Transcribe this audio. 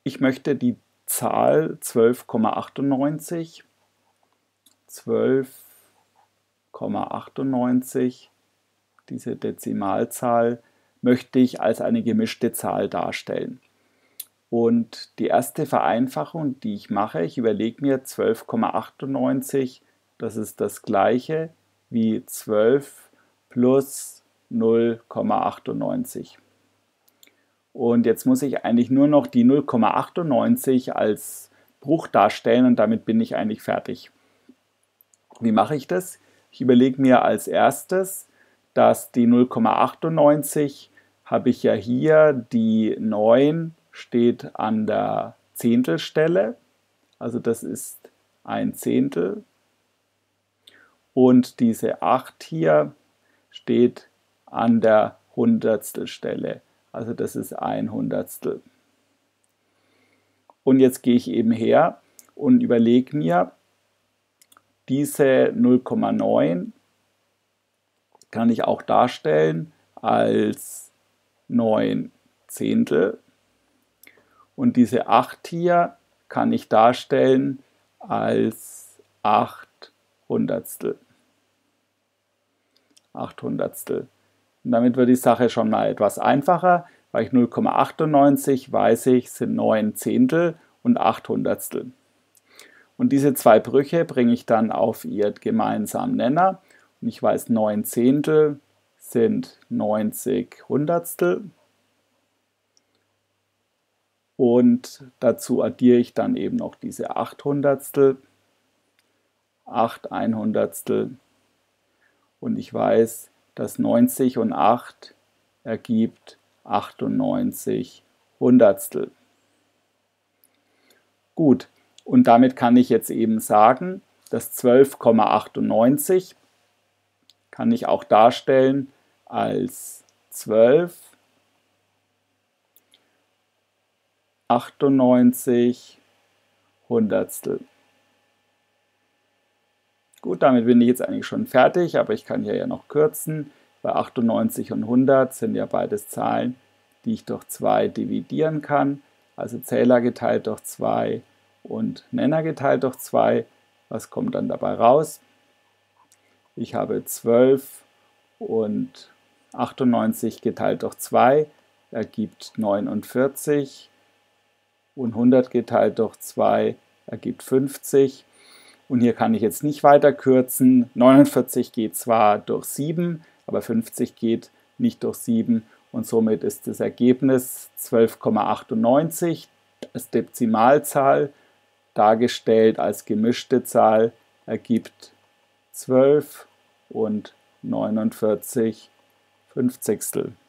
ich möchte die Zahl 12,98, 12,98, diese Dezimalzahl, möchte ich als eine gemischte Zahl darstellen. Und die erste Vereinfachung, die ich mache, ich überlege mir 12,98, das ist das gleiche wie 12 plus 0,98. Und jetzt muss ich eigentlich nur noch die 0,98 als Bruch darstellen und damit bin ich eigentlich fertig. Wie mache ich das? Ich überlege mir als erstes, dass die 0,98 habe ich ja hier, die 9 steht an der Zehntelstelle, also das ist ein Zehntel. Und diese 8 hier steht an der Hundertstelstelle, also das ist ein Hundertstel. Und jetzt gehe ich eben her und überlege mir, diese 0,9 kann ich auch darstellen als 9 Zehntel. Und diese 8 hier kann ich darstellen als 8 Hundertstel. 8 Hundertstel. Und damit wird die Sache schon mal etwas einfacher, weil ich 0,98 weiß ich, sind 9 Zehntel und 8 Hundertstel. Und diese zwei Brüche bringe ich dann auf ihren gemeinsamen Nenner. Und ich weiß, 9 Zehntel sind 90 Hundertstel. Und dazu addiere ich dann eben noch diese 8 Hundertstel, 8 Einhundertstel. Und ich weiß, dass 90 und 8 ergibt 98 Hundertstel. Gut, und damit kann ich jetzt eben sagen, dass 12,98 kann ich auch darstellen als 12 98 Hundertstel. Gut, damit bin ich jetzt eigentlich schon fertig, aber ich kann hier ja noch kürzen. Bei 98 und 100 sind ja beides Zahlen, die ich durch 2 dividieren kann. Also Zähler geteilt durch 2 und Nenner geteilt durch 2. Was kommt dann dabei raus? Ich habe 12 und 98 geteilt durch 2 ergibt 49 und 100 geteilt durch 2 ergibt 50. Und hier kann ich jetzt nicht weiter kürzen. 49 geht zwar durch 7, aber 50 geht nicht durch 7. Und somit ist das Ergebnis 12,98 als Dezimalzahl, dargestellt als gemischte Zahl, ergibt 12 und 49 Fünfzigstel.